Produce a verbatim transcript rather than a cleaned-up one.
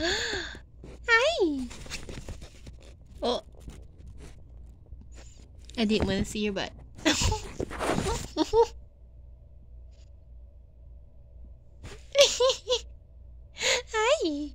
Hi. Oh, I didn't want to see your butt. Hi.